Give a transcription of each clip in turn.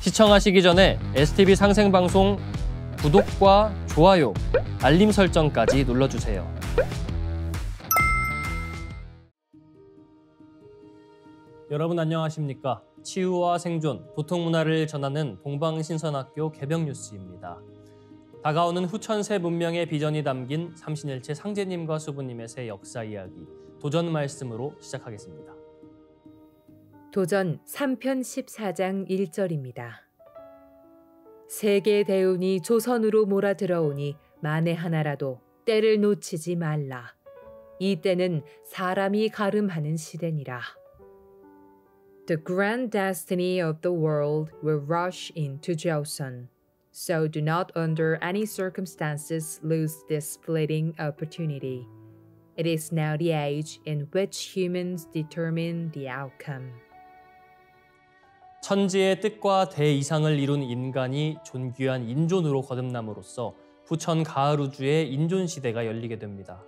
시청하시기 전에 STV 상생방송 구독과 좋아요, 알림 설정까지 눌러주세요. 여러분 안녕하십니까? 치유와 생존, 도통문화를 전하는 동방신선학교 개병뉴스입니다. 다가오는 후천세 문명의 비전이 담긴 삼신일체 상제님과 수부님의 새 역사 이야기, 도전 말씀으로 시작하겠습니다. 도전 3편 14장 1절입니다. 세계 대운이 조선으로 몰아들어오니 만에 하나라도 때를 놓치지 말라. 이 때는 사람이 가름하는 시대니라. The grand destiny of the world will rush into Joseon, so do not under any circumstances lose this fleeting opportunity. It is now the age in which humans determine the outcome. 천지의 뜻과 대이상을 이룬 인간이 존귀한 인존으로 거듭남으로써 부천 가을 우주의 인존 시대가 열리게 됩니다.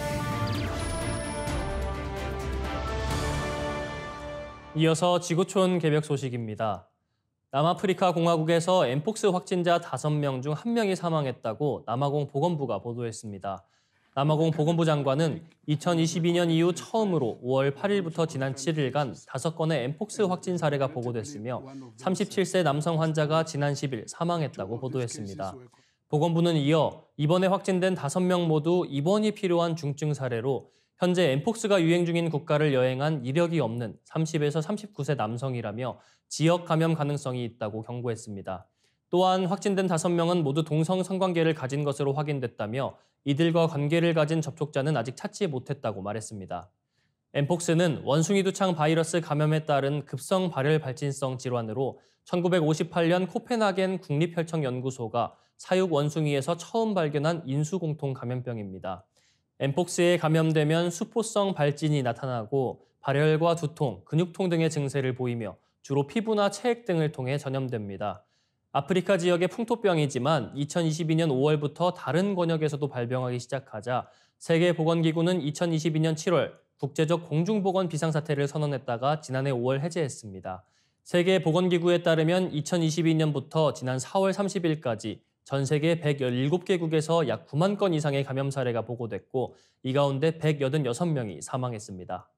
이어서 지구촌 개벽 소식입니다. 남아프리카 공화국에서 엠폭스 확진자 5명 중 1명이 사망했다고 남아공 보건부가 보도했습니다. 남아공 보건부 장관은 2022년 이후 처음으로 5월 8일부터 지난 7일간 5건의 엠폭스 확진 사례가 보고됐으며 37세 남성 환자가 지난 10일 사망했다고 보도했습니다. 보건부는 이어 이번에 확진된 5명 모두 입원이 필요한 중증 사례로 현재 엠폭스가 유행 중인 국가를 여행한 이력이 없는 30에서 39세 남성이라며 지역 감염 가능성이 있다고 경고했습니다. 또한 확진된 5명은 모두 동성 성관계를 가진 것으로 확인됐다며 이들과 관계를 가진 접촉자는 아직 찾지 못했다고 말했습니다. 엠폭스는 원숭이 두창 바이러스 감염에 따른 급성 발열 발진성 질환으로 1958년 코펜하겐 국립혈청연구소가 사육 원숭이에서 처음 발견한 인수공통 감염병입니다. 엠폭스에 감염되면 수포성 발진이 나타나고 발열과 두통, 근육통 등의 증세를 보이며 주로 피부나 체액 등을 통해 전염됩니다. 아프리카 지역의 풍토병이지만 2022년 5월부터 다른 권역에서도 발병하기 시작하자 세계보건기구는 2022년 7월 국제적 공중보건 비상사태를 선언했다가 지난해 5월 해제했습니다. 세계보건기구에 따르면 2022년부터 지난 4월 30일까지 전 세계 117개국에서 약 9만 건 이상의 감염 사례가 보고됐고 이 가운데 186명이 사망했습니다.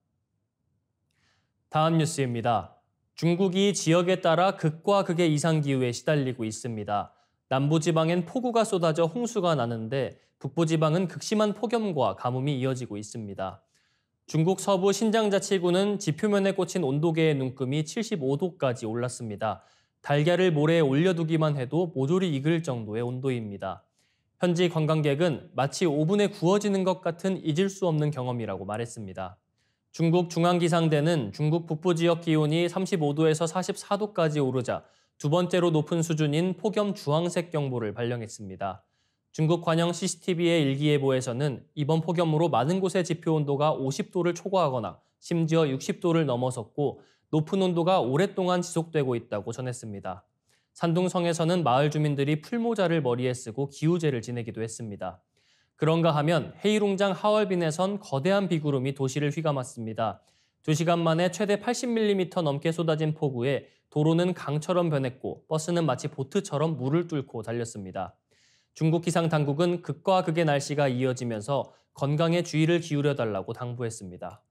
다음 뉴스입니다. 중국이 지역에 따라 극과 극의 이상기후에 시달리고 있습니다. 남부지방엔 폭우가 쏟아져 홍수가 나는데 북부지방은 극심한 폭염과 가뭄이 이어지고 있습니다. 중국 서부 신장자치구는 지표면에 꽂힌 온도계의 눈금이 75도까지 올랐습니다. 달걀을 모래에 올려두기만 해도 모조리 익을 정도의 온도입니다. 현지 관광객은 마치 오븐에 구워지는 것 같은 잊을 수 없는 경험이라고 말했습니다. 중국 중앙기상대는 중국 북부 지역 기온이 35도에서 44도까지 오르자 두 번째로 높은 수준인 폭염 주황색 경보를 발령했습니다. 중국 관영 CCTV의 일기예보에서는 이번 폭염으로 많은 곳의 지표 온도가 50도를 초과하거나 심지어 60도를 넘어섰고 높은 온도가 오랫동안 지속되고 있다고 전했습니다. 산둥성에서는 마을 주민들이 풀모자를 머리에 쓰고 기우제를 지내기도 했습니다. 그런가 하면 헤이룽장 하얼빈에선 거대한 비구름이 도시를 휘감았습니다. 2시간 만에 최대 80mm 넘게 쏟아진 폭우에 도로는 강처럼 변했고 버스는 마치 보트처럼 물을 뚫고 달렸습니다. 중국 기상당국은 극과 극의 날씨가 이어지면서 건강에 주의를 기울여달라고 당부했습니다.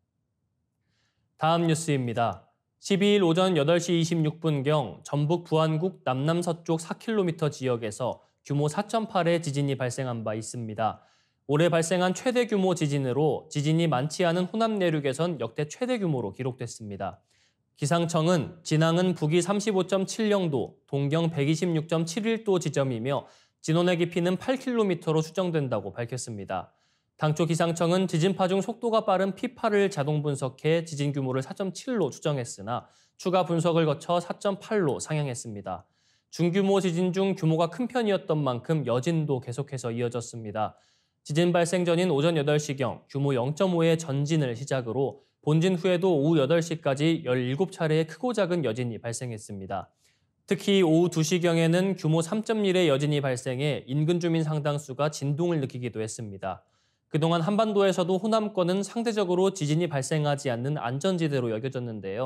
다음 뉴스입니다. 12일 오전 8시 26분경 전북 부안국 남남서쪽 4km 지역에서 규모 4.8의 지진이 발생한 바 있습니다. 올해 발생한 최대 규모 지진으로 지진이 많지 않은 호남 내륙에선 역대 최대 규모로 기록됐습니다. 기상청은 진앙은 북위 35.70도, 동경 126.71도 지점이며 진원의 깊이는 8km로 추정된다고 밝혔습니다. 당초 기상청은 지진파 중 속도가 빠른 P8을 자동 분석해 지진 규모를 4.7로 추정했으나 추가 분석을 거쳐 4.8로 상향했습니다. 중규모 지진 중 규모가 큰 편이었던 만큼 여진도 계속해서 이어졌습니다. 지진 발생 전인 오전 8시경 규모 0.5의 전진을 시작으로 본진 후에도 오후 8시까지 17차례의 크고 작은 여진이 발생했습니다. 특히 오후 2시경에는 규모 3.1의 여진이 발생해 인근 주민 상당수가 진동을 느끼기도 했습니다. 그동안 한반도에서도 호남권은 상대적으로 지진이 발생하지 않는 안전지대로 여겨졌는데요.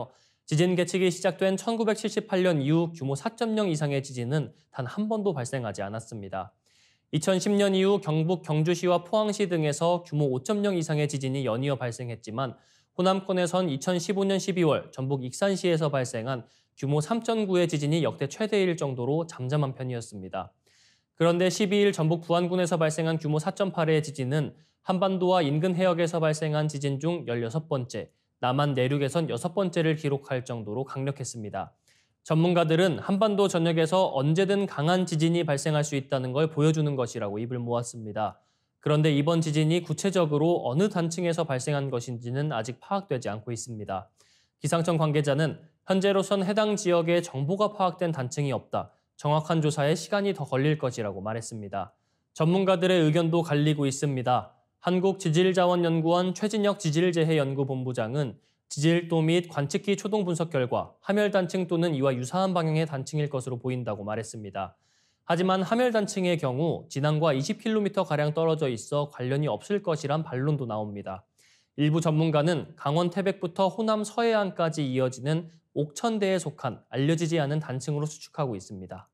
지진 계측이 시작된 1978년 이후 규모 4.0 이상의 지진은 단 한 번도 발생하지 않았습니다. 2010년 이후 경북 경주시와 포항시 등에서 규모 5.0 이상의 지진이 연이어 발생했지만 호남권에선 2015년 12월 전북 익산시에서 발생한 규모 3.9의 지진이 역대 최대일 정도로 잠잠한 편이었습니다. 그런데 12일 전북 부안군에서 발생한 규모 4.8의 지진은 한반도와 인근 해역에서 발생한 지진 중 16번째, 남한 내륙에선 6번째를 기록할 정도로 강력했습니다. 전문가들은 한반도 전역에서 언제든 강한 지진이 발생할 수 있다는 걸 보여주는 것이라고 입을 모았습니다. 그런데 이번 지진이 구체적으로 어느 단층에서 발생한 것인지는 아직 파악되지 않고 있습니다. 기상청 관계자는 현재로선 해당 지역에 정보가 파악된 단층이 없다. 정확한 조사에 시간이 더 걸릴 것이라고 말했습니다. 전문가들의 의견도 갈리고 있습니다. 한국지질자원연구원 최진혁 지질재해연구본부장은 지질도 및 관측기 초동 분석 결과 하멸단층 또는 이와 유사한 방향의 단층일 것으로 보인다고 말했습니다. 하지만 하멸단층의 경우 진앙과 20km가량 떨어져 있어 관련이 없을 것이란 반론도 나옵니다. 일부 전문가는 강원 태백부터 호남 서해안까지 이어지는 옥천대에 속한 알려지지 않은 단층으로 추측하고 있습니다.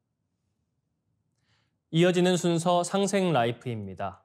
이어지는 순서 상생 라이프입니다.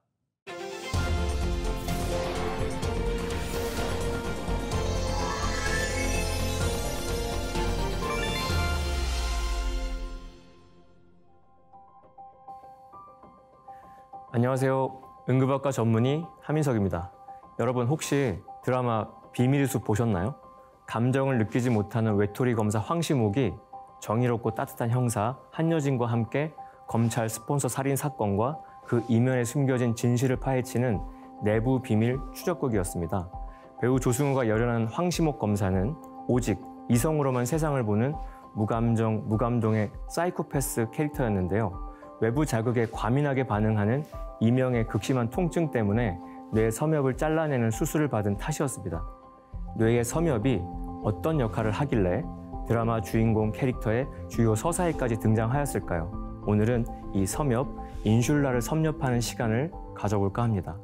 안녕하세요. 응급학과 전문의 하민석입니다. 여러분 혹시 드라마 비밀의 숲 보셨나요? 감정을 느끼지 못하는 외톨이 검사 황시목이 정의롭고 따뜻한 형사 한여진과 함께 검찰 스폰서 살인 사건과 그 이면에 숨겨진 진실을 파헤치는 내부 비밀 추적극이었습니다. 배우 조승우가 열연한 황시목 검사는 오직 이성으로만 세상을 보는 무감정, 무감동의 사이코패스 캐릭터였는데요. 외부 자극에 과민하게 반응하는 이명의 극심한 통증 때문에 뇌 섬엽을 잘라내는 수술을 받은 탓이었습니다. 뇌의 섬엽이 어떤 역할을 하길래 드라마 주인공 캐릭터의 주요 서사에까지 등장하였을까요? 오늘은 이 섬엽, 인슐라를 섭렵하는 시간을 가져볼까 합니다.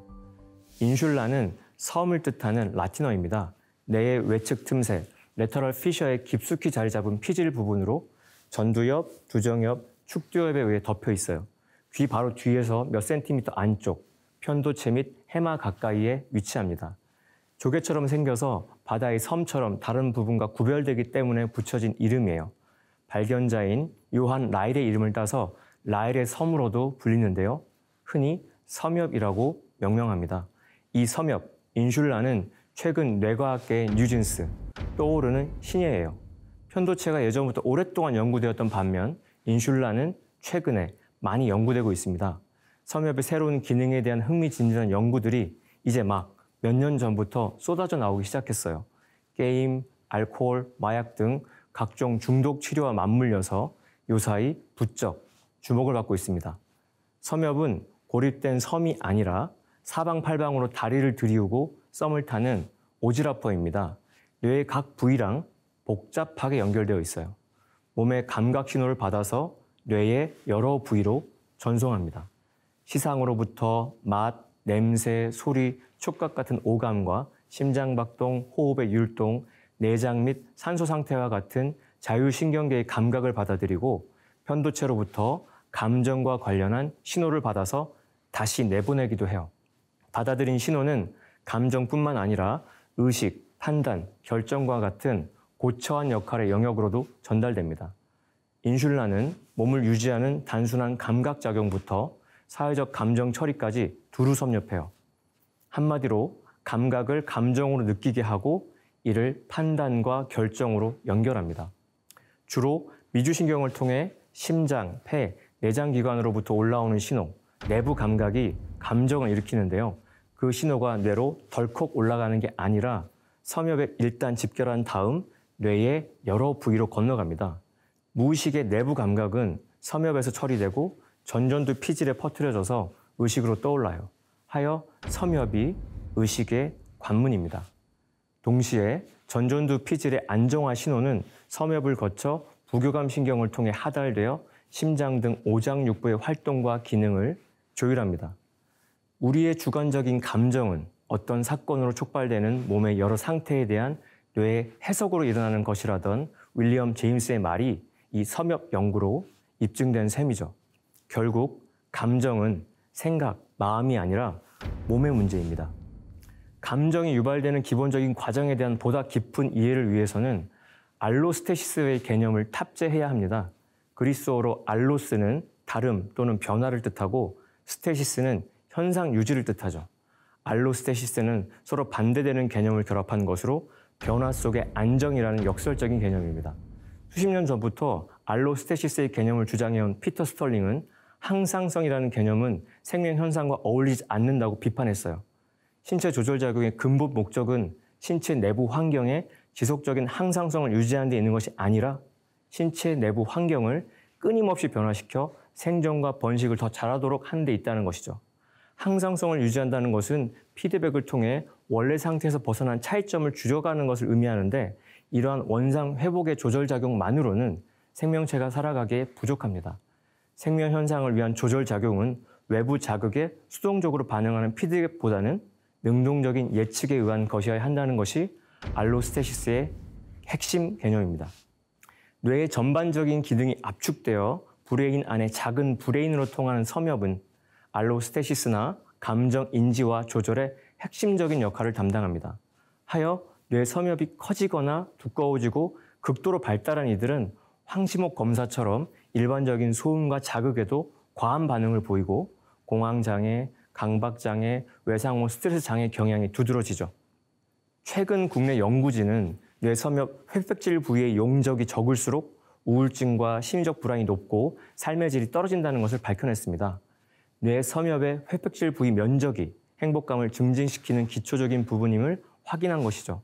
인슐라는 섬을 뜻하는 라틴어입니다. 뇌의 외측 틈새, 레터럴 피셔에 깊숙이 자리 잡은 피질 부분으로 전두엽, 두정엽, 축두엽에 의해 덮여 있어요. 귀 바로 뒤에서 몇 센티미터 안쪽, 편도체 및 해마 가까이에 위치합니다. 조개처럼 생겨서 바다의 섬처럼 다른 부분과 구별되기 때문에 붙여진 이름이에요. 발견자인 요한 라일의 이름을 따서 라일의 섬으로도 불리는데요. 흔히 섬엽이라고 명명합니다. 이 섬엽, 인슐라는 최근 뇌과학계의 뉴진스, 떠오르는 신예예요. 편도체가 예전부터 오랫동안 연구되었던 반면 인슐라는 최근에 많이 연구되고 있습니다. 섬엽의 새로운 기능에 대한 흥미진진한 연구들이 이제 막 몇 년 전부터 쏟아져 나오기 시작했어요. 게임, 알코올, 마약 등 각종 중독 치료와 맞물려서 요사이 부쩍 주목을 받고 있습니다. 섬엽은 고립된 섬이 아니라 사방팔방으로 다리를 들이우고 썸을 타는 오지라퍼입니다. 뇌의 각 부위랑 복잡하게 연결되어 있어요. 몸의 감각 신호를 받아서 뇌의 여러 부위로 전송합니다. 시상으로부터 맛, 냄새, 소리, 촉각 같은 오감과 심장박동, 호흡의 율동, 내장 및 산소 상태와 같은 자율신경계의 감각을 받아들이고 편도체로부터 감정과 관련한 신호를 받아서 다시 내보내기도 해요. 받아들인 신호는 감정뿐만 아니라 의식, 판단, 결정과 같은 고처한 역할의 영역으로도 전달됩니다. 인슐라는 몸을 유지하는 단순한 감각작용부터 사회적 감정 처리까지 두루 섭렵해요. 한마디로 감각을 감정으로 느끼게 하고 이를 판단과 결정으로 연결합니다. 주로 미주신경을 통해 심장, 폐, 내장기관으로부터 올라오는 신호, 내부 감각이 감정을 일으키는데요. 그 신호가 뇌로 덜컥 올라가는 게 아니라 섬엽에 일단 집결한 다음 뇌의 여러 부위로 건너갑니다. 무의식의 내부 감각은 섬엽에서 처리되고 전전두 피질에 퍼뜨려져서 의식으로 떠올라요. 하여 섬엽이 의식의 관문입니다. 동시에 전전두 피질의 안정화 신호는 섬엽을 거쳐 부교감 신경을 통해 하달되어 심장 등 오장육부의 활동과 기능을 조율합니다. 우리의 주관적인 감정은 어떤 사건으로 촉발되는 몸의 여러 상태에 대한 뇌의 해석으로 일어나는 것이라던 윌리엄 제임스의 말이 이 섬엽 연구로 입증된 셈이죠. 결국 감정은 생각, 마음이 아니라 몸의 문제입니다. 감정이 유발되는 기본적인 과정에 대한 보다 깊은 이해를 위해서는 알로스테시스의 개념을 탑재해야 합니다. 그리스어로 알로스는 다름 또는 변화를 뜻하고 스테시스는 현상 유지를 뜻하죠. 알로스테시스는 서로 반대되는 개념을 결합한 것으로 변화 속의 안정이라는 역설적인 개념입니다. 수십 년 전부터 알로스테시스의 개념을 주장해온 피터 스털링은 항상성이라는 개념은 생명 현상과 어울리지 않는다고 비판했어요. 신체 조절작용의 근본 목적은 신체 내부 환경에 지속적인 항상성을 유지하는 데 있는 것이 아니라 신체 내부 환경을 끊임없이 변화시켜 생존과 번식을 더 잘하도록 하는 데 있다는 것이죠. 항상성을 유지한다는 것은 피드백을 통해 원래 상태에서 벗어난 차이점을 줄여가는 것을 의미하는데 이러한 원상 회복의 조절작용만으로는 생명체가 살아가기에 부족합니다. 생명 현상을 위한 조절작용은 외부 자극에 수동적으로 반응하는 피드백보다는 능동적인 예측에 의한 것이어야 한다는 것이 알로스테시스의 핵심 개념입니다. 뇌의 전반적인 기능이 압축되어 브레인 안에 작은 브레인으로 통하는 섬엽은 알로스테시스나 감정 인지와 조절의 핵심적인 역할을 담당합니다. 하여 뇌 섬엽이 커지거나 두꺼워지고 극도로 발달한 이들은 황심호 검사처럼 일반적인 소음과 자극에도 과한 반응을 보이고 공황장애, 강박장애, 외상후 스트레스 장애 경향이 두드러지죠. 최근 국내 연구진은 뇌 섬엽 회백질 부위의 용적이 적을수록 우울증과 심리적 불안이 높고 삶의 질이 떨어진다는 것을 밝혀냈습니다. 뇌 섬엽의 회백질 부위 면적이 행복감을 증진시키는 기초적인 부분임을 확인한 것이죠.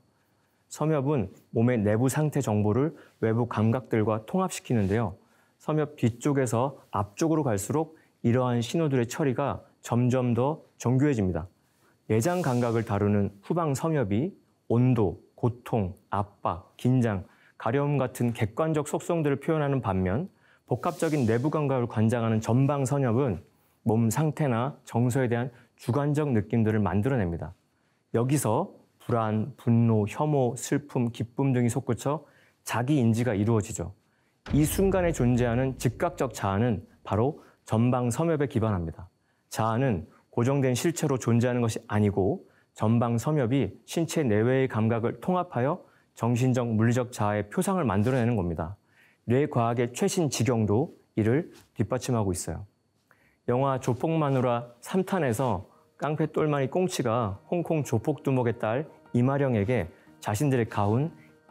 섬엽은 몸의 내부 상태 정보를 외부 감각들과 통합시키는데요. 섬엽 뒤쪽에서 앞쪽으로 갈수록 이러한 신호들의 처리가 점점 더 정교해집니다. 내장 감각을 다루는 후방 섬엽이 온도, 고통, 압박, 긴장, 가려움 같은 객관적 속성들을 표현하는 반면 복합적인 내부 감각을 관장하는 전방 섬엽은 몸 상태나 정서에 대한 주관적 느낌들을 만들어냅니다. 여기서 불안, 분노, 혐오, 슬픔, 기쁨 등이 솟구쳐 자기 인지가 이루어지죠. 이 순간에 존재하는 즉각적 자아는 바로 전방 섬엽에 기반합니다. 자아는 고정된 실체로 존재하는 것이 아니고 전방 섬엽이 신체 내외의 감각을 통합하여 정신적, 물리적 자아의 표상을 만들어내는 겁니다. 뇌과학의 최신 지경도 이를 뒷받침하고 있어요. 영화 조폭마누라 3탄에서 깡패 똘마니 꽁치가 홍콩 조폭두목의 딸 이마령에게 자신들의 가훈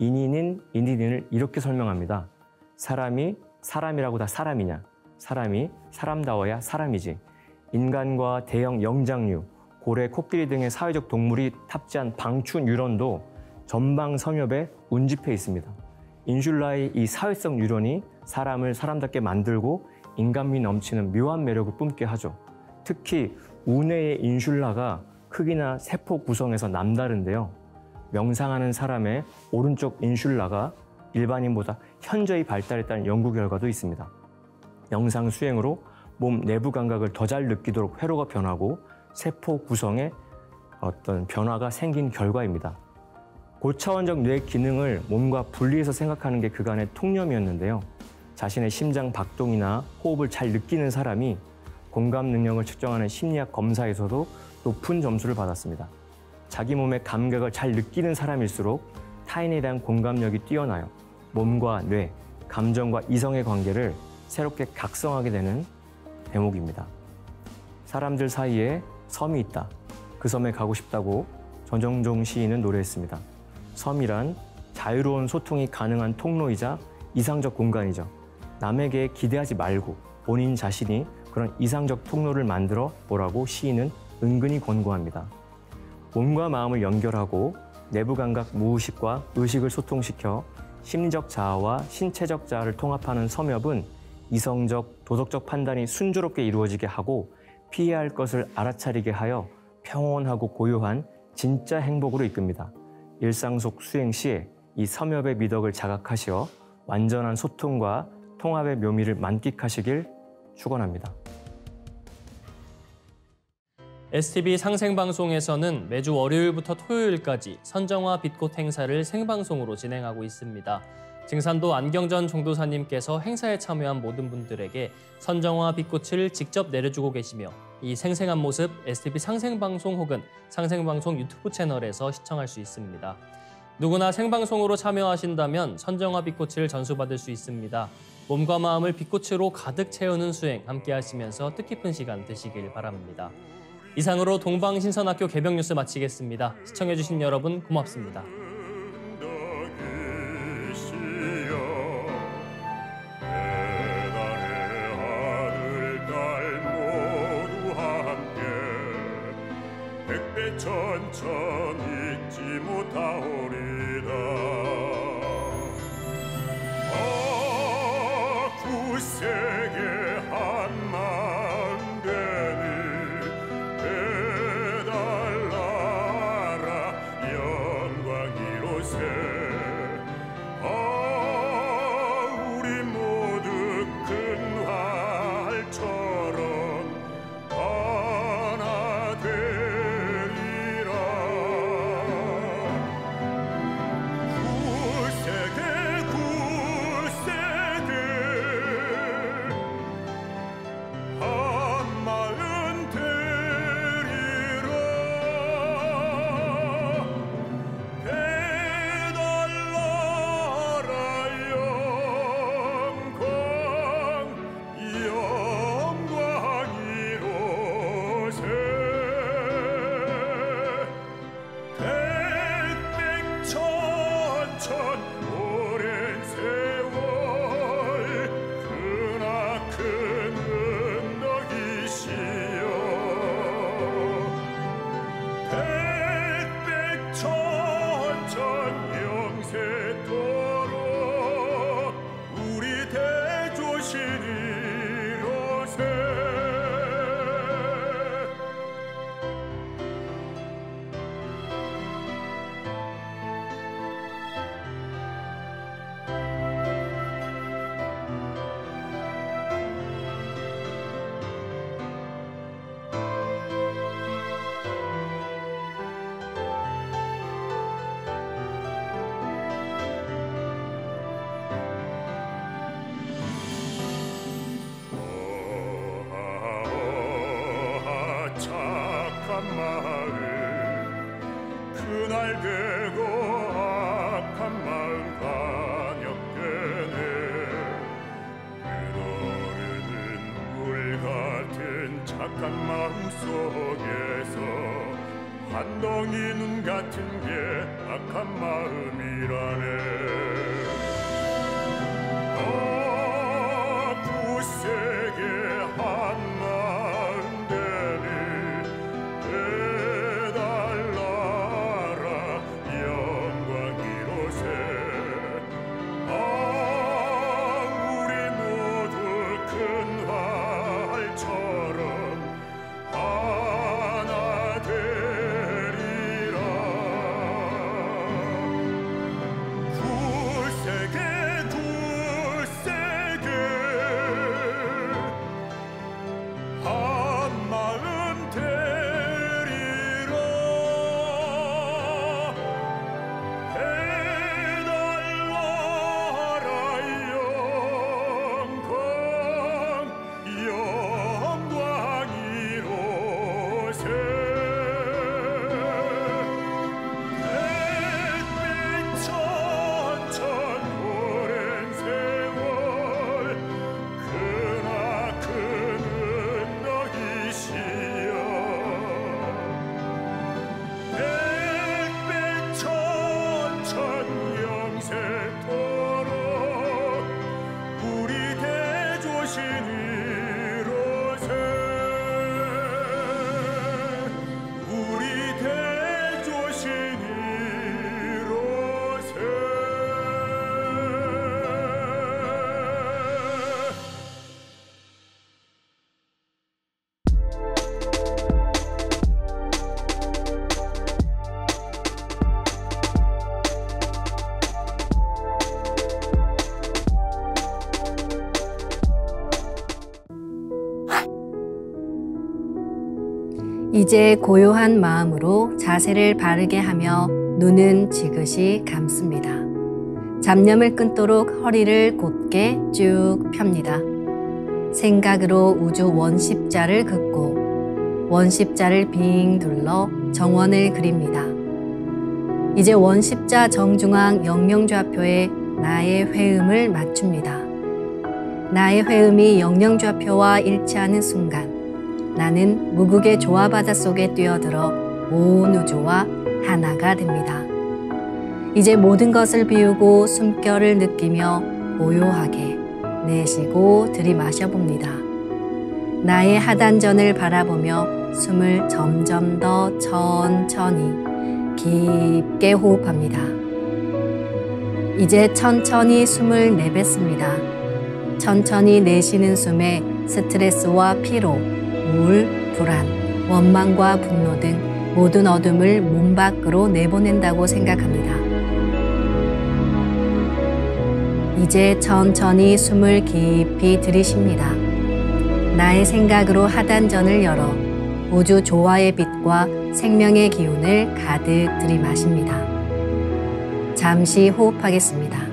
인인을 이렇게 설명합니다. 사람이 사람이라고 다 사람이냐? 사람이 사람다워야 사람이지. 인간과 대형 영장류, 고래, 코끼리 등의 사회적 동물이 탑재한 방추 뉴런도 전방 섬엽에 운집해 있습니다. 인슐라의 이 사회성 뉴런이 사람을 사람답게 만들고 인간미 넘치는 묘한 매력을 뿜게 하죠. 특히 우뇌의 인슐라가 크기나 세포 구성에서 남다른데요. 명상하는 사람의 오른쪽 인슐라가 일반인보다 현저히 발달했다는 연구 결과도 있습니다. 명상 수행으로 몸 내부 감각을 더 잘 느끼도록 회로가 변하고 세포 구성에 어떤 변화가 생긴 결과입니다. 고차원적 뇌 기능을 몸과 분리해서 생각하는 게 그간의 통념이었는데요. 자신의 심장 박동이나 호흡을 잘 느끼는 사람이 공감 능력을 측정하는 심리학 검사에서도 높은 점수를 받았습니다. 자기 몸의 감각을 잘 느끼는 사람일수록 타인에 대한 공감력이 뛰어나요. 몸과 뇌, 감정과 이성의 관계를 새롭게 각성하게 되는 대목입니다. 사람들 사이에 섬이 있다. 그 섬에 가고 싶다고 전정종 시인은 노래했습니다. 섬이란 자유로운 소통이 가능한 통로이자 이상적 공간이죠. 남에게 기대하지 말고 본인 자신이 그런 이상적 통로를 만들어 보라고 시인은 은근히 권고합니다. 몸과 마음을 연결하고 내부 감각 무의식과 의식을 소통시켜 심리적 자아와 신체적 자아를 통합하는 섬엽은 이성적, 도덕적 판단이 순조롭게 이루어지게 하고 피해야 할 것을 알아차리게 하여 평온하고 고요한 진짜 행복으로 이끕니다. 일상 속 수행 시에 이 섬엽의 미덕을 자각하시어 완전한 소통과 통합의 묘미를 만끽하시길 축원합니다. STV 상생방송에서는 매주 월요일부터 토요일까지 선정화 빛꽃 행사를 생방송으로 진행하고 있습니다. 증산도 안경전 종도사님께서 행사에 참여한 모든 분들에게 선정화 빛꽃을 직접 내려주고 계시며 이 생생한 모습 STV 상생방송 혹은 상생방송 유튜브 채널에서 시청할 수 있습니다. 누구나 생방송으로 참여하신다면 선정화 빛꽃을 전수받을 수 있습니다. 몸과 마음을 빛꽃으로 가득 채우는 수행 함께 하시면서 뜻깊은 시간 되시길 바랍니다. 이상으로 동방신선학교 개병 뉴스 마치겠습니다. 시청해주신 여러분 고맙습니다. 천천 잊지 못하오리다. 굳세게 한 마음 되니 배달나라 영광이로세. 우리 모두 큰 활처럼 하나 되리라. 오랜 세월 크나큰 은덕이시여 백백천천 영세토록 우리 대조신이로세. 착한 마음 그날 되고 악한 마음 반역되네. 흐르는 물 같은 착한 마음 속에서 한 덩이 눈 같은 게 악한 마음이라네. 굳세게 한 마음 되니 배달나라 영광이로세. 우리 모두 큰 활처럼 하나 되리라. 굳세게 이제 고요한 마음으로 자세를 바르게 하며 눈은 지그시 감습니다. 잡념을 끊도록 허리를 곧게 쭉 펴니다. 생각으로 우주 원십자를 긋고 원십자를 빙 둘러 정원을 그립니다. 이제 원십자 정중앙 영영좌표에 나의 회음을 맞춥니다. 나의 회음이 영영좌표와 일치하는 순간 나는 무국의 조화바다 속에 뛰어들어 온 우주와 하나가 됩니다. 이제 모든 것을 비우고 숨결을 느끼며 고요하게 내쉬고 들이마셔 봅니다. 나의 하단전을 바라보며 숨을 점점 더 천천히 깊게 호흡합니다. 이제 천천히 숨을 내뱉습니다. 천천히 내쉬는 숨에 스트레스와 피로, 우울, 불안, 원망과 분노 등 모든 어둠을 몸 밖으로 내보낸다고 생각합니다. 이제 천천히 숨을 깊이 들이쉽니다. 나의 생각으로 하단전을 열어 우주 조화의 빛과 생명의 기운을 가득 들이마십니다. 잠시 호흡하겠습니다.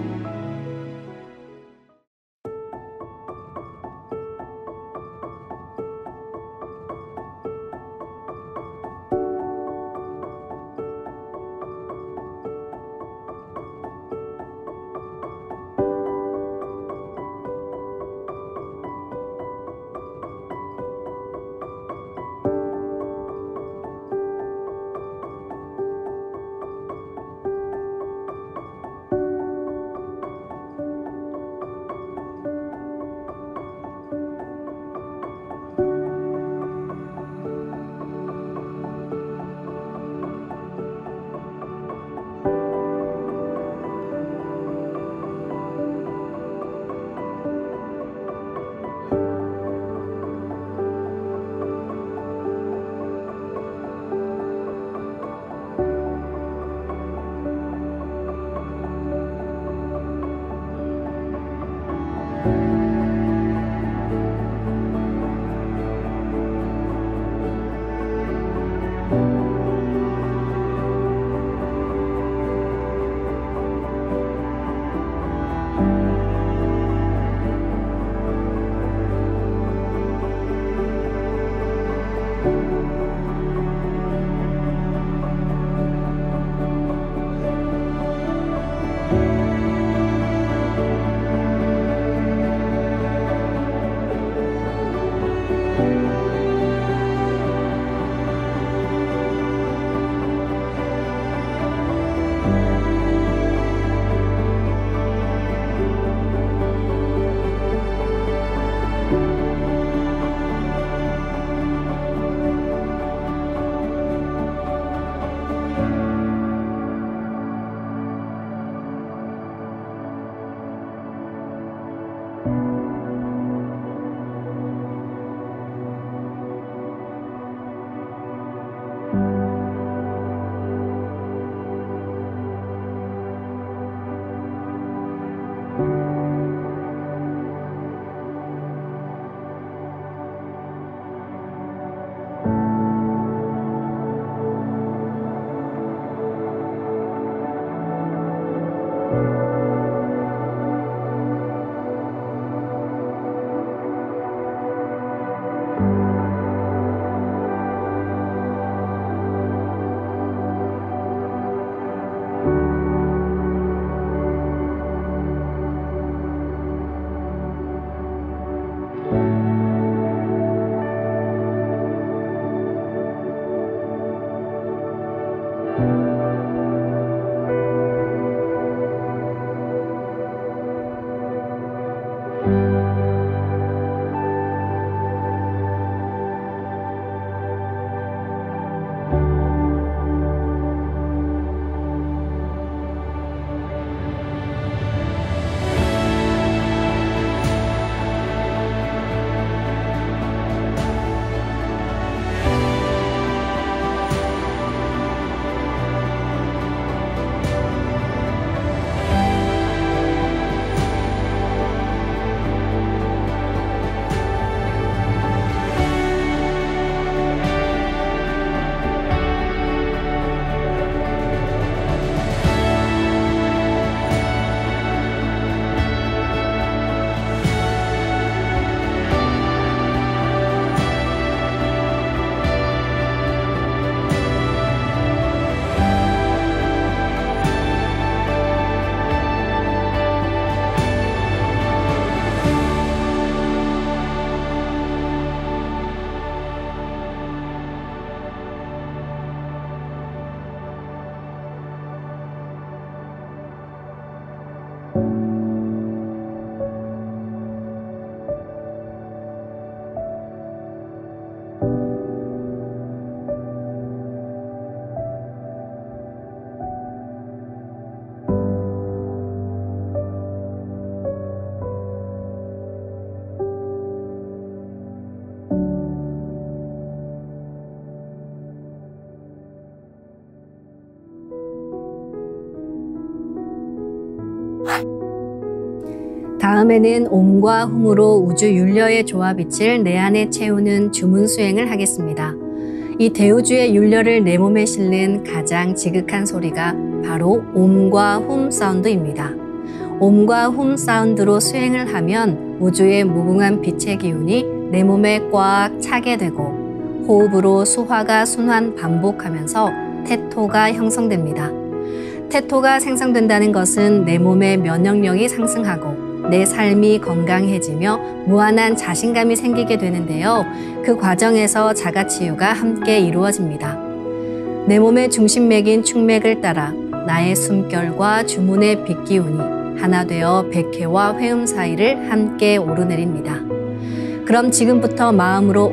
다음에는 옴과 훔으로 우주 윤려의 조화빛을 내 안에 채우는 주문 수행을 하겠습니다. 이 대우주의 윤려를 내 몸에 실는 가장 지극한 소리가 바로 옴과 훔 사운드입니다. 옴과 훔 사운드로 수행을 하면 우주의 무궁한 빛의 기운이 내 몸에 꽉 차게 되고 호흡으로 수화가 순환 반복하면서 태토가 형성됩니다. 태토가 생성된다는 것은 내 몸의 면역력이 상승하고 내 삶이 건강해지며 무한한 자신감이 생기게 되는데요. 그 과정에서 자가치유가 함께 이루어집니다. 내 몸의 중심맥인 충맥을 따라 나의 숨결과 주문의 빛기운이 하나 되어 백회와 회음 사이를 함께 오르내립니다. 그럼 지금부터 마음으로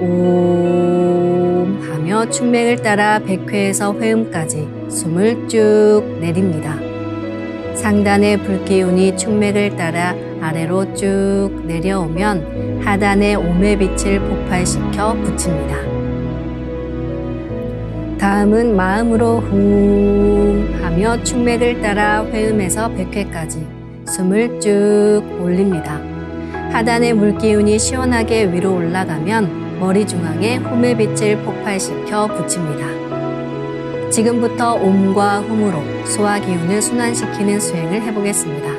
옴 하며 충맥을 따라 백회에서 회음까지 숨을 쭉 내립니다. 상단의 불기운이 충맥을 따라 아래로 쭉 내려오면 하단의 옴의 빛을 폭발시켜 붙입니다. 다음은 마음으로 훔 하며 충맥을 따라 회음에서 백회까지 숨을 쭉 올립니다. 하단의 물기운이 시원하게 위로 올라가면 머리 중앙에 홈의 빛을 폭발시켜 붙입니다. 지금부터 옴과 훔으로 소화 기운을 순환시키는 수행을 해보겠습니다.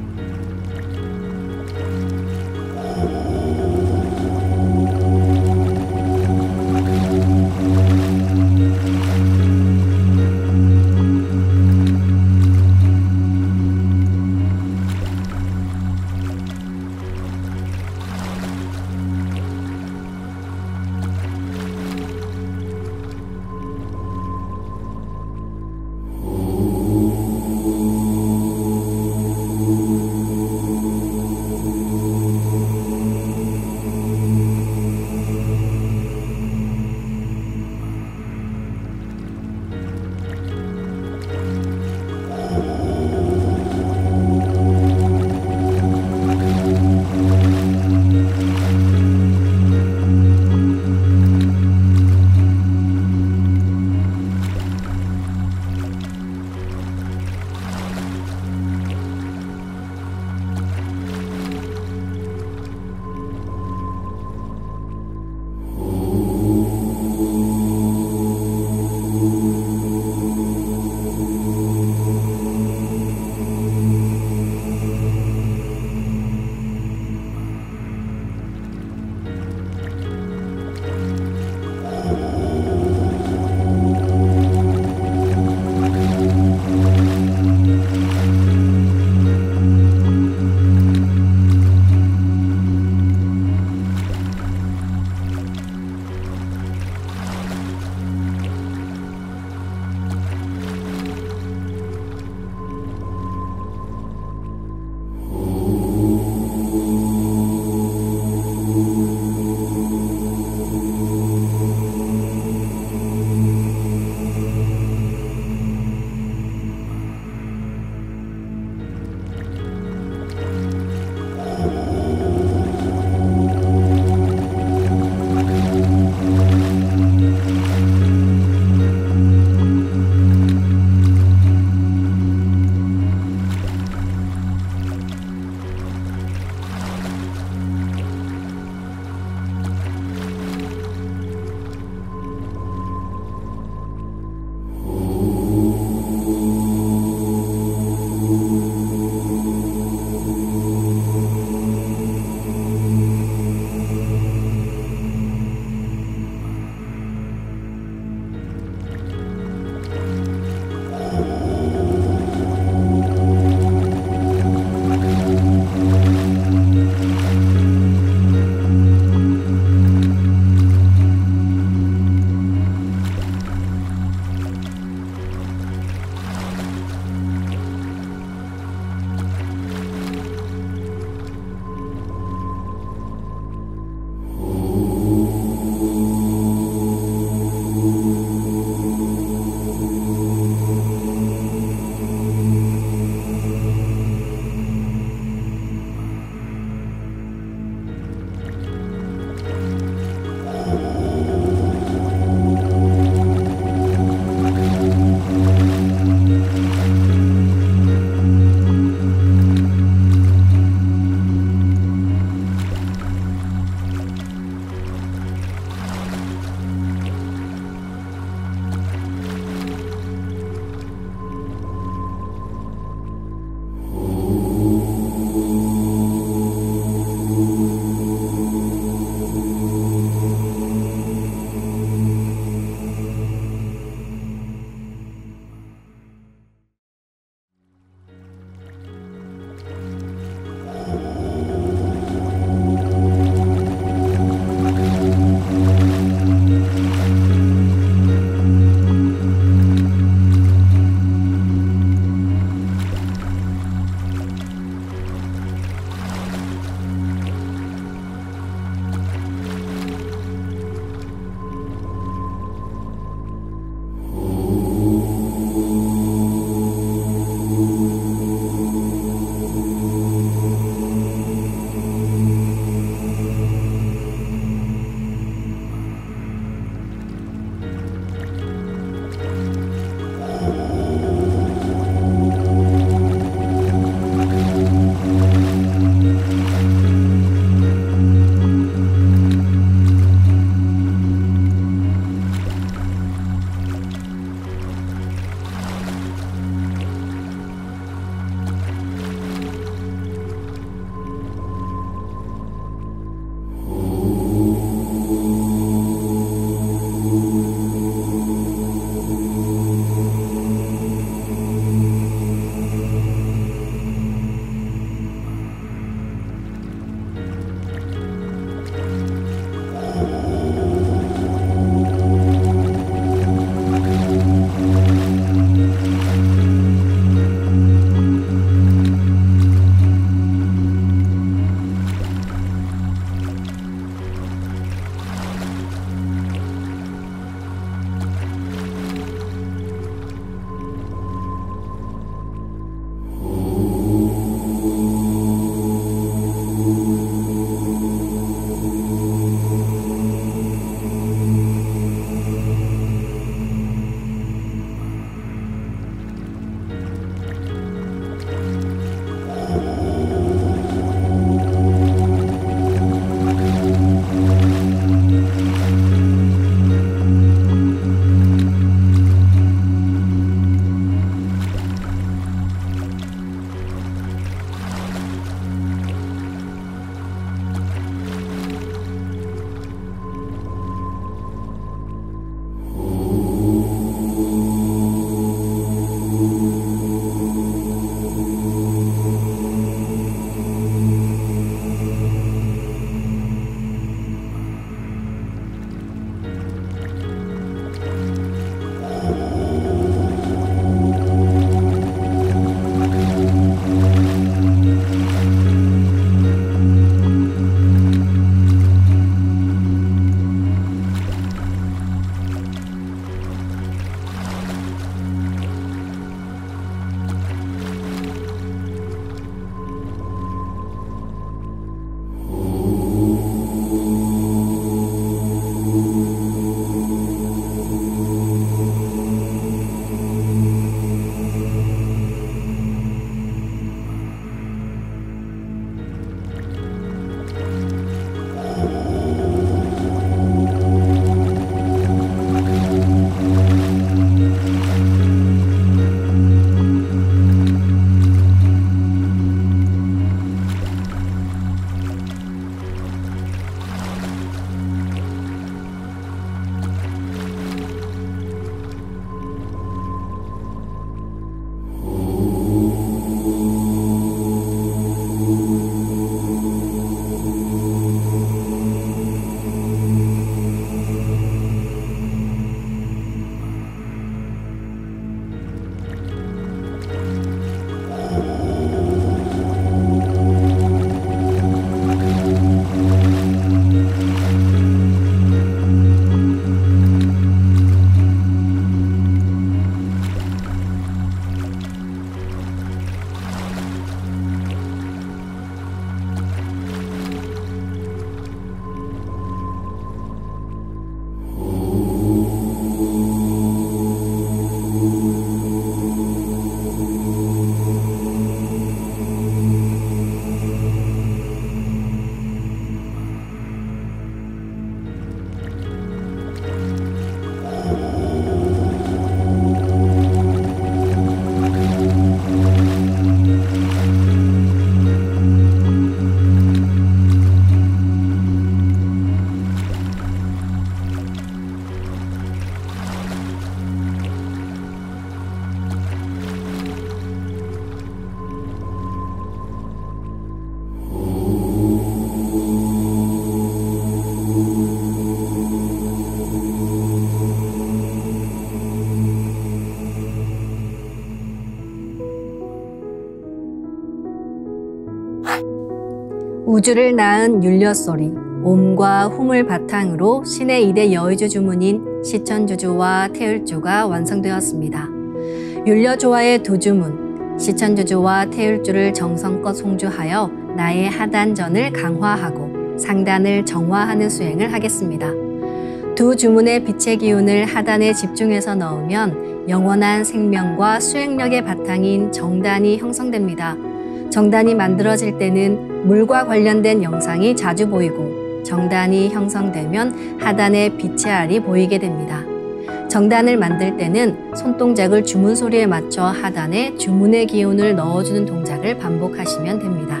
우주를 낳은 율려소리, 옴과 hum을 바탕으로 신의 2대 여의주 주문인 시천주주와 태율주가 완성되었습니다. 율려조화의 두 주문, 시천주주와 태율주를 정성껏 송주하여 나의 하단전을 강화하고 상단을 정화하는 수행을 하겠습니다. 두 주문의 빛의 기운을 하단에 집중해서 넣으면 영원한 생명과 수행력의 바탕인 정단이 형성됩니다. 정단이 만들어질 때는 물과 관련된 영상이 자주 보이고 정단이 형성되면 하단에 빛의 알이 보이게 됩니다. 정단을 만들 때는 손동작을 주문 소리에 맞춰 하단에 주문의 기운을 넣어주는 동작을 반복하시면 됩니다.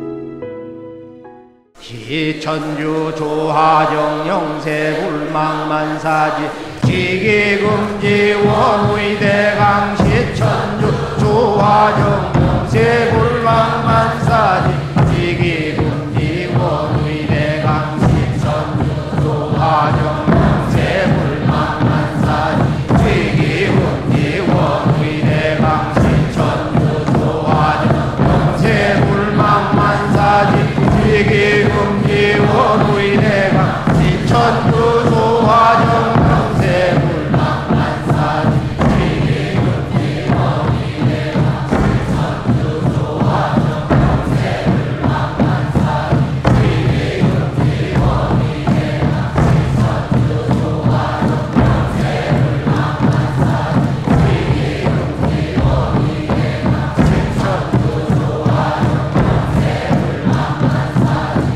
시천주 조화정 영세 불망만사지 지기금지 원의대강 시천주 조화정 영세 불망만사지 지기금지 원의대강 시천주 조화정 영세 불망만사지 지기금지 원의대강 시천주 조화정 영세 불망만사지 지기금지 원의대강 시천주 조화정 영세 불망만사지 지기금지 원의대강 시천주 조화정 영세 불망만사지 지기금지 원의대강 시천주 조화정 영세 불망만사지 지기금지 원의대강 시천주 조화정 영세 불망만사지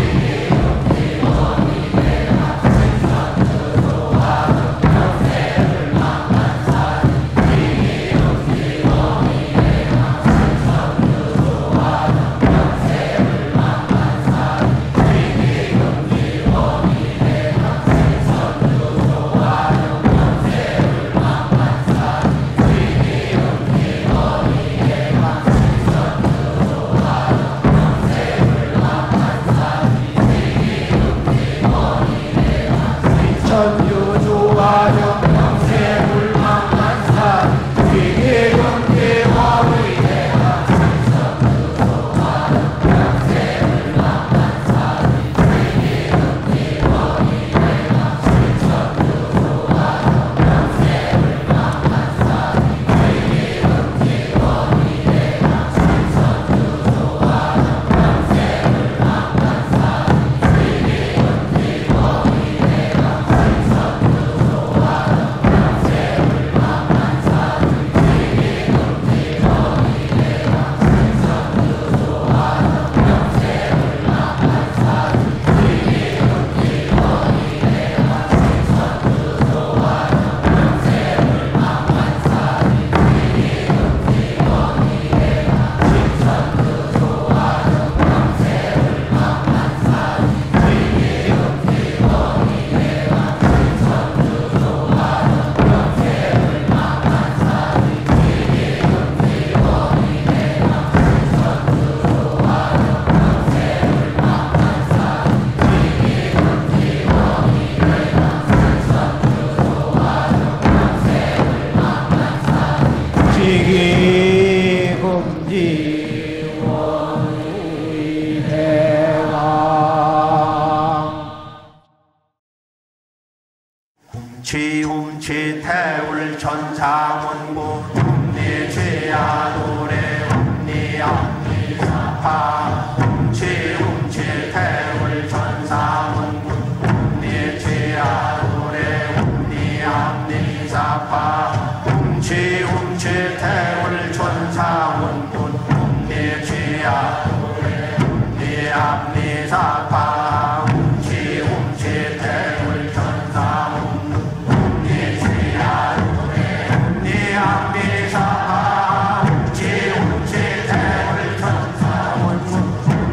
천주 조화정 영세 불망만사지 지기금지 원의대강 시천주 조화정 영세 불망만사지 지기금지 원의대강 시천주 조화정 영세 불망만사지 지기금지 원의대강 시천주 조화정 영세 불망만사지 지기금지 원의대강 지기금지 원의대강 훔치 태울 천상원고 훔니 죄야 노래 훔니 앞니 사파 훔치 태울 천상원고 훔니 죄야 노래 훔니 앞니 사파 훔치 태울 천상원고 훔니 죄야 노래 훔니 앞니 사파 훔치 태울 천상원고 훔니 죄야 노래 훔니 앞니 사파 훔치 태울 천상원고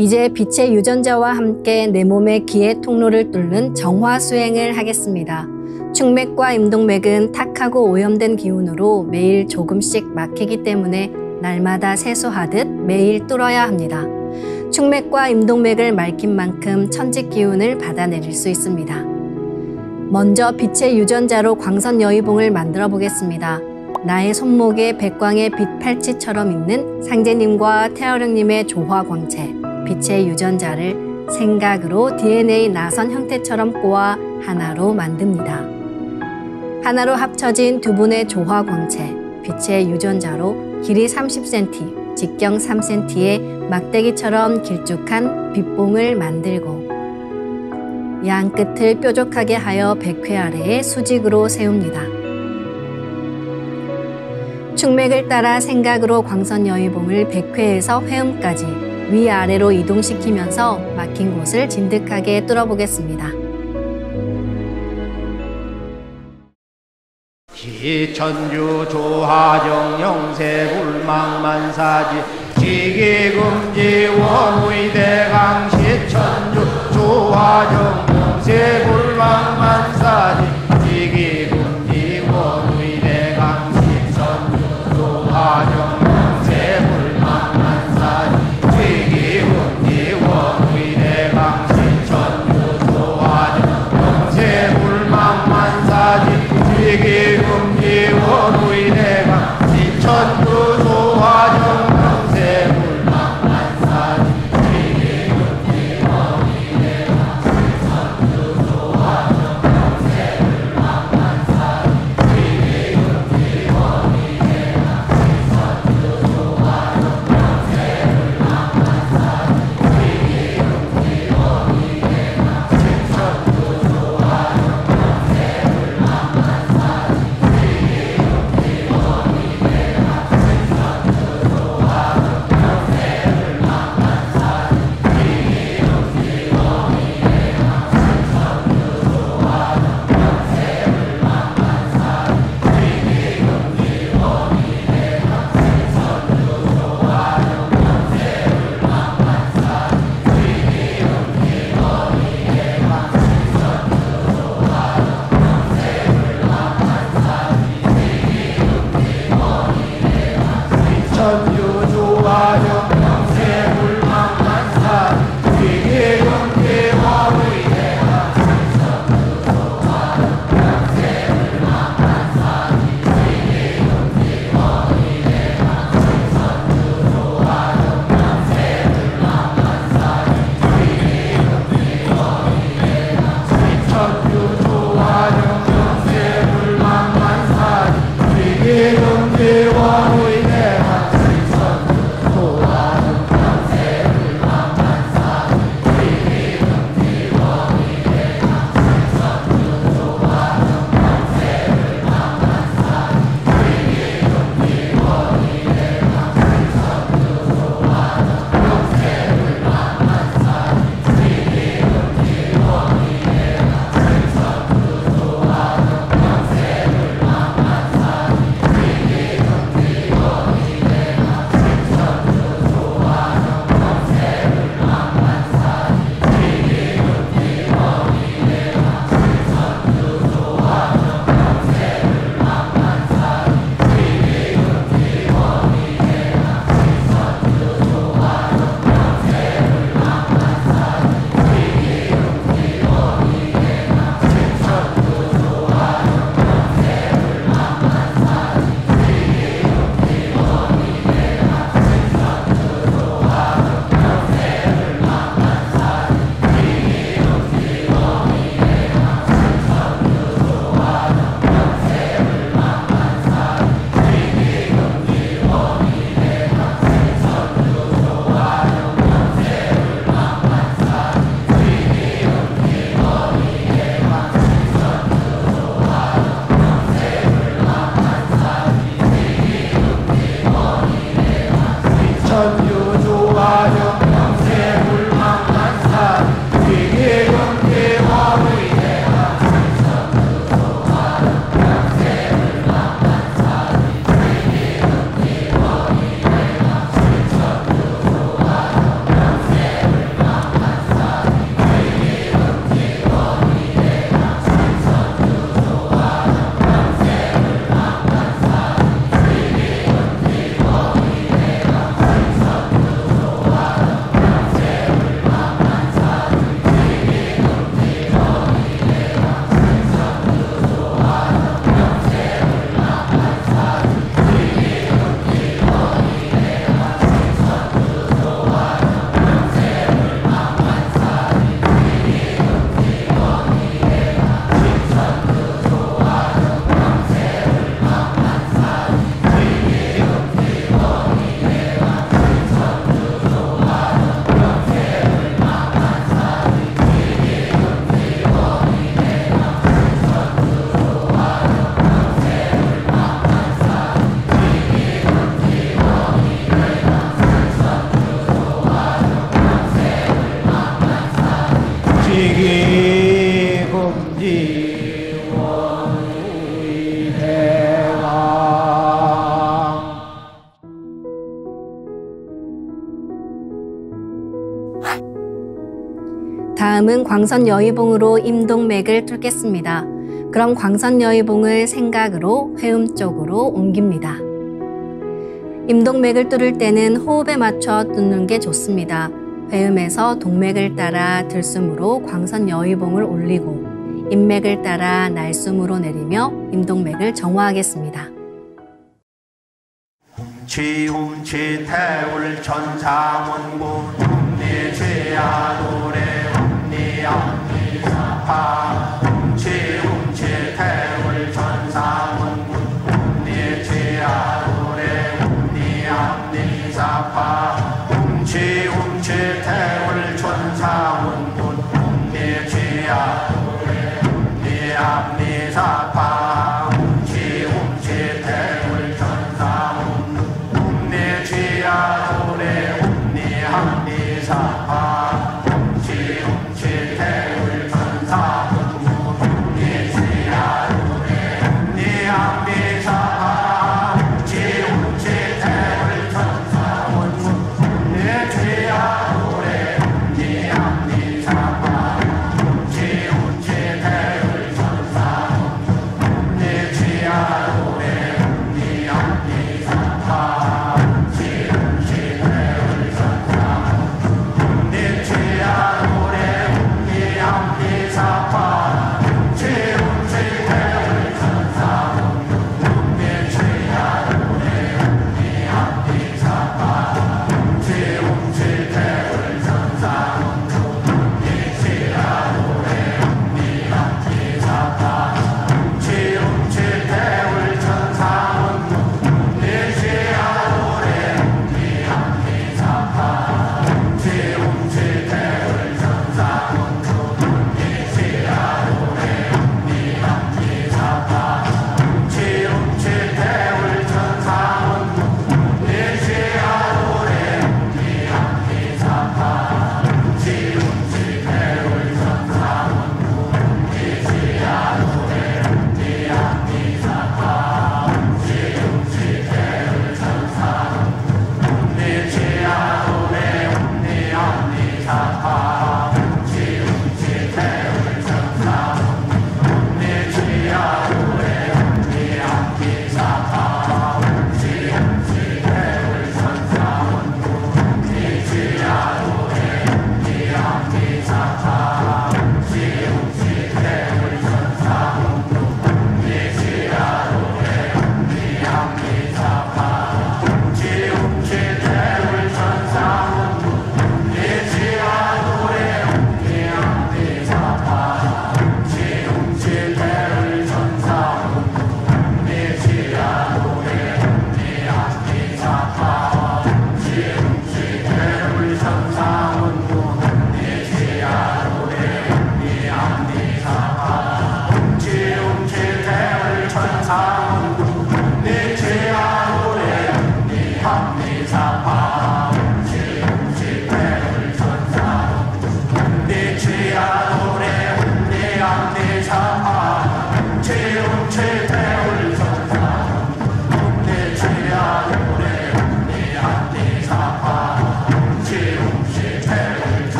이제 빛의 유전자와 함께 내 몸의 기의 통로를 뚫는 정화 수행을 하겠습니다. 충맥과 임동맥은 탁하고 오염된 기운으로 매일 조금씩 막히기 때문에 날마다 세수하듯 매일 뚫어야 합니다. 충맥과 임동맥을 맑힌 만큼 천직 기운을 받아내릴 수 있습니다. 먼저 빛의 유전자로 광선 여의봉을 만들어 보겠습니다. 나의 손목에 백광의 빛 팔찌처럼 있는 상제님과 태어령님의 조화광채, 빛의 유전자를 생각으로 DNA 나선 형태처럼 꼬아 하나로 만듭니다. 하나로 합쳐진 두 분의 조화광채, 빛의 유전자로 길이 30cm, 직경 3cm의 막대기처럼 길쭉한 빛봉을 만들고 양 끝을 뾰족하게 하여 백회 아래에 수직으로 세웁니다. 충맥을 따라 생각으로 광선 여의봉을 백회에서 회음까지 위아래로 이동시키면서 막힌 곳을 진득하게 뚫어보겠습니다. 기천주 조하정 영세불망만사지 지기금지 원의대강 시천주 조하정 영세불망만사지 지기금지 원의대강 시천주 조하정 영세불망만사지 지기금지 원의대강 시천주 조하정 영세불망만사지 지기금지 원의대강 시천주 조하정 영세불망만사지 지기금지 원의대강 시천주 조하정 영세불망만사지 지기금지 원의대강 시천주 조하정 영세불망만사지 지기금지 원의대강 시천주 조하정 영세불망만사지 지기금지 다음은 광선 여의봉으로 임동맥을 뚫겠습니다. 그럼 광선 여의봉을 생각으로 회음 쪽으로 옮깁니다. 임동맥을 뚫을 때는 호흡에 맞춰 뚫는 게 좋습니다. 회음에서 동맥을 따라 들숨으로 광선 여의봉을 올리고 인맥을 따라 날숨으로 내리며 임동맥을 정화하겠습니다. 훔치 태울 천사문구 훔니 죄야 노래 훔니 암니 사파 훔치 태울 천사문구 훔니 죄야 노래 훔니 암니 사파 훔치 태울 천사문구 훔니 죄야 노래 훔니 암니 사파 훔치 태울 천사문구 내 죄야 노래 훔니 암니 사파 훔치 태울 천사문구 내 죄야 노래 훔니 암니 사파 훔치 태울 천사문구 내 죄야 노래 훔니 암니 사파 훔치 태울 천사문구 내 죄야 노래 훔니 암니 사파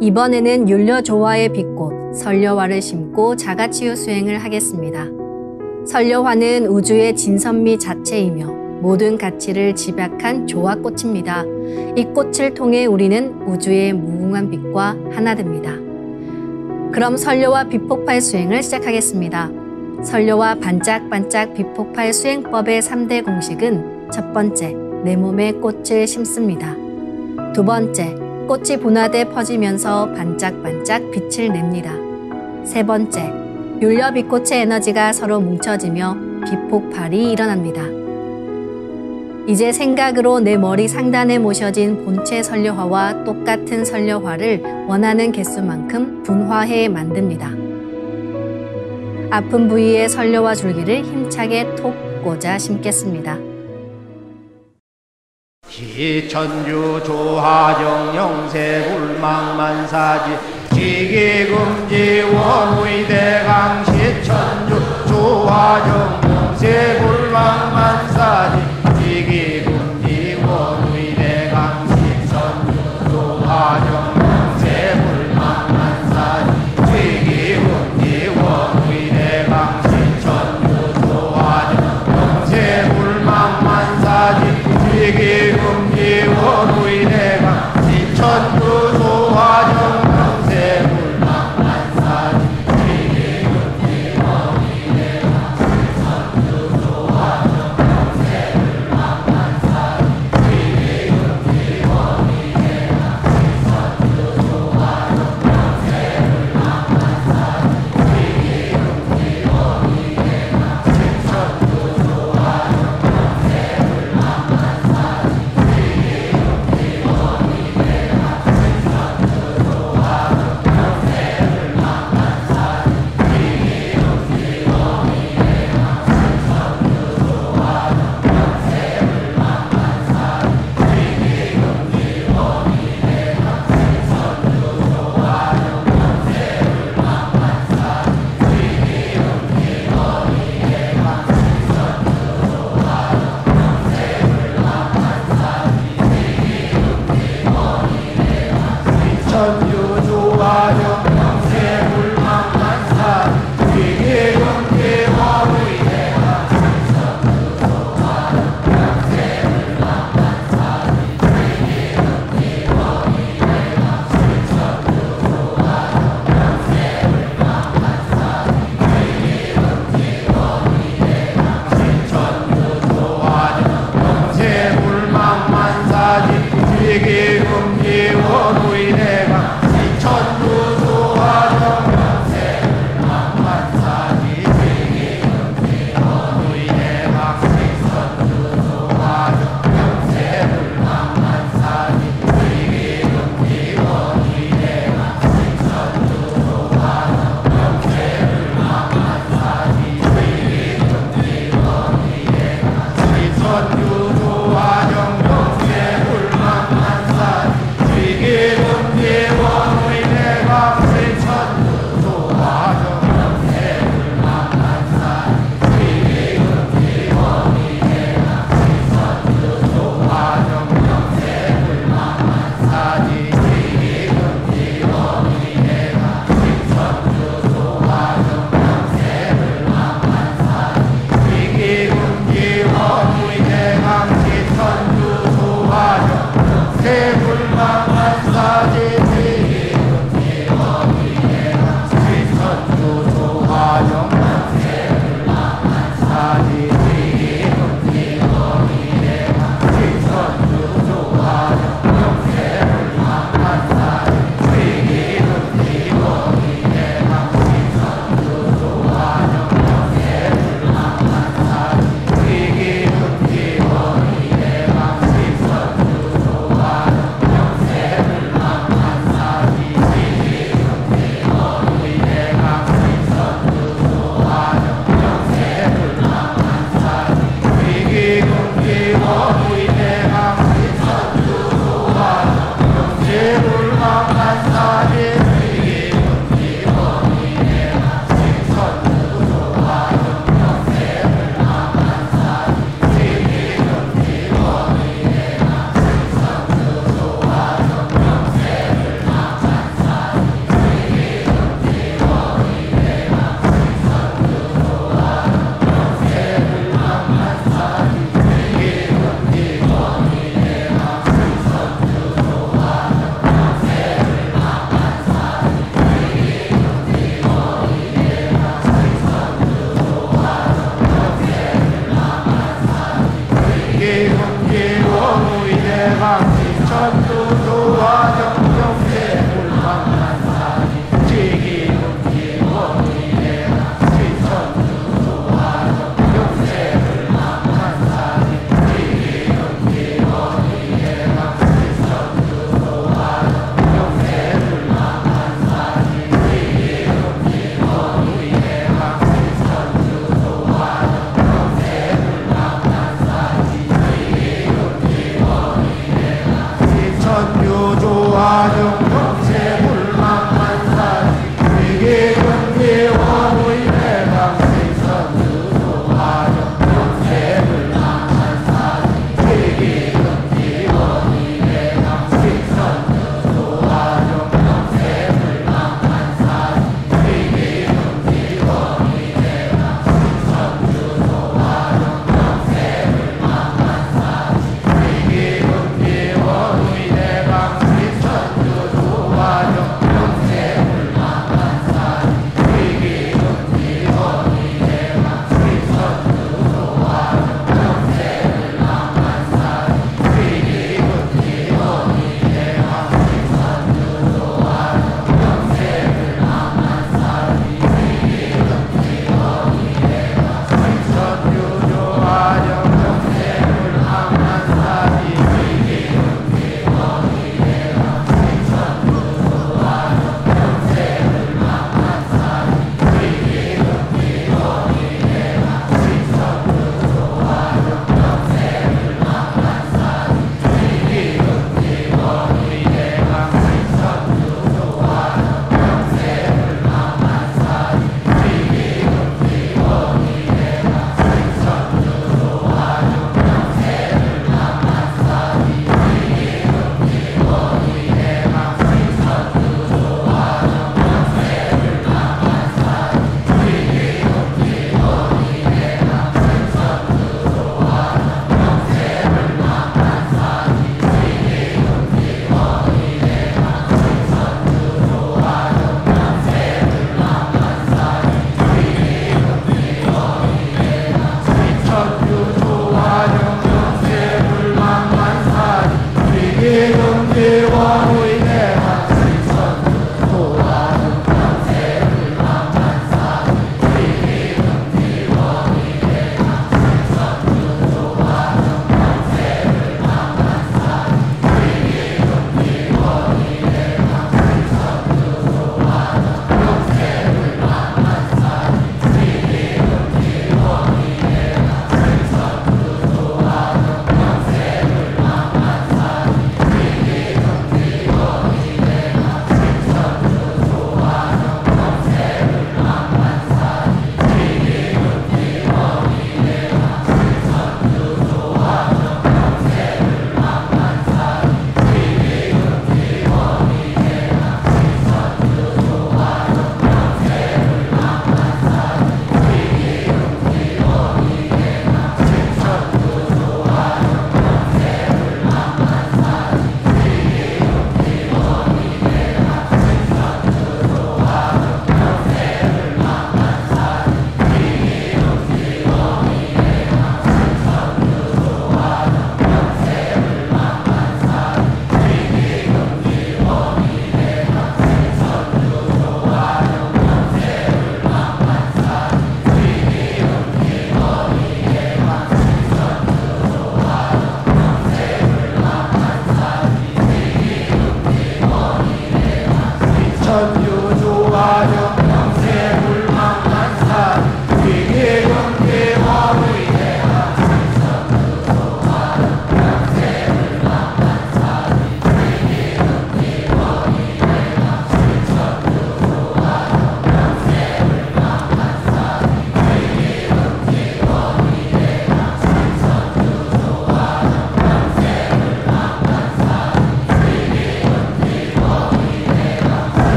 이번에는 율려조화의 빛꽃 설려화를 심고 자가치유 수행을 하겠습니다. 설려화는 우주의 진선미 자체이며 모든 가치를 집약한 조화꽃입니다. 이 꽃을 통해 우리는 우주의 무궁한 빛과 하나 됩니다. 그럼 설려화 빛폭발 수행을 시작하겠습니다. 설려화 반짝반짝 빛폭발 수행법의 3대 공식은 첫 번째, 내 몸에 꽃을 심습니다. 두 번째, 꽃이 분화돼 퍼지면서 반짝반짝 빛을 냅니다. 세 번째, 율려 빛꽃의 에너지가 서로 뭉쳐지며 빛폭발이 일어납니다. 이제 생각으로 내 머리 상단에 모셔진 본체 설려화와 똑같은 설려화를 원하는 개수만큼 분화해 만듭니다. 아픈 부위에 설려화 줄기를 힘차게 톡 꽂아 심겠습니다. 시천주 조화정 영세불망만사지 지기금지 원의대강 시천주 조화정 영세불망만사지 지기금지 원의대강 시천주 조화정 영세불망만사지 지기금지 원의대강 시천주 조화정 영세불망만사지 지기금지 원의대강 시천주 조화정 영세불망만사지 지기금지 원의대강 시천주 조화정 영세불망만사지 지기금지 원의대강 시천주 천주소와 정경세 불광만사지 지기운기 원이해라 지천주소와 정경세 불광만사지 지기운기 원이해라 지천주소와 정경세 불광만사지 지기운기 원이해라 지천주소와 정경세 불광만사지 지기운기 원이해라 지천유조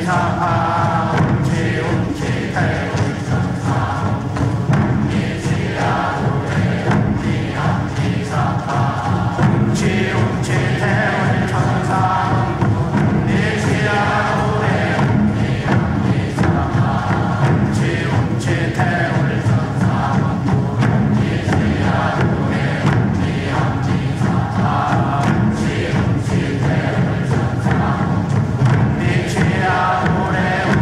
미사파 움치 대울 천사 움치 대울 천사 우레